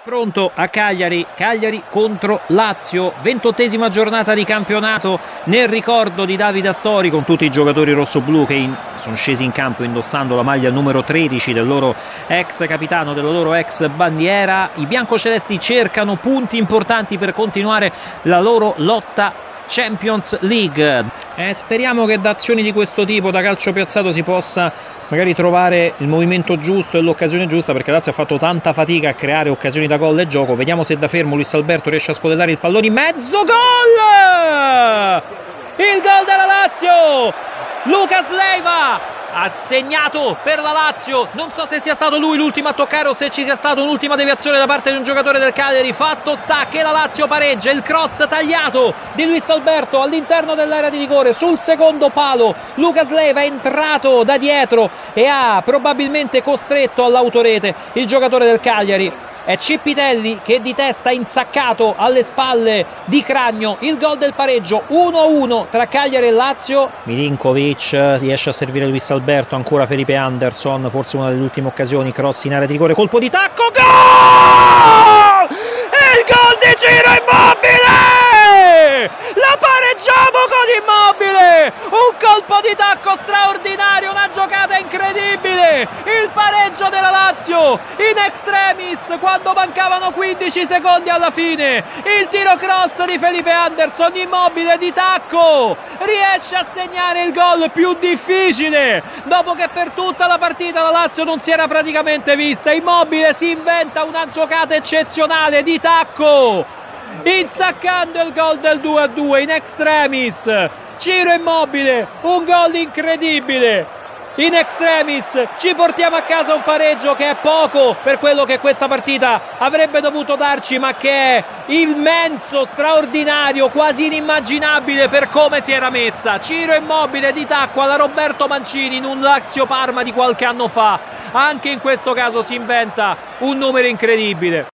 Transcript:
Pronto a Cagliari, Cagliari contro Lazio, 28esima giornata di campionato nel ricordo di Davide Astori con tutti i giocatori rossoblù che sono scesi in campo indossando la maglia numero 13 del loro ex capitano, della loro ex bandiera. I biancocelesti cercano punti importanti per continuare la loro lotta Champions League. Speriamo che da azioni di questo tipo, da calcio piazzato, si possa magari trovare il movimento giusto e l'occasione giusta, perché Lazio ha fatto tanta fatica a creare occasioni da gol e gioco. Vediamo se da fermo Luis Alberto riesce a scodellare il pallone in mezzo. Gol! Il gol della Lazio! Lucas Leiva ha segnato per la Lazio. Non so se sia stato lui l'ultimo a toccare o se ci sia stata un'ultima deviazione da parte di un giocatore del Cagliari. Fatto sta che la Lazio pareggia. Il cross tagliato di Luis Alberto all'interno dell'area di rigore sul secondo palo. Lucas Leiva è entrato da dietro e ha probabilmente costretto all'autorete il giocatore del Cagliari. È Cipitelli che di testa insaccato alle spalle di Cragno. Il gol del pareggio, 1-1 tra Cagliari e Lazio. Milinkovic riesce a servire Luis Alberto, ancora Felipe Anderson, forse una delle ultime occasioni, cross in area di rigore, colpo di tacco, gol! E il gol di Ciro Immobile! La pareggiamo con Immobile! Un colpo di tacco straordinario, una giocata incredibile! Il pareggio della Lazio in extremis quando mancavano 15 secondi alla fine. Il tiro cross di Felipe Anderson, Immobile di tacco riesce a segnare il gol più difficile dopo che per tutta la partita la Lazio non si era praticamente vista. Immobile si inventa una giocata eccezionale di tacco, insaccando il gol del 2-2 in extremis. Ciro Immobile, un gol incredibile in extremis, ci portiamo a casa un pareggio che è poco per quello che questa partita avrebbe dovuto darci, ma che è immenso, straordinario, quasi inimmaginabile per come si era messa. Ciro Immobile di tacco alla Roberto Mancini in un Lazio Parma di qualche anno fa. Anche in questo caso si inventa un numero incredibile.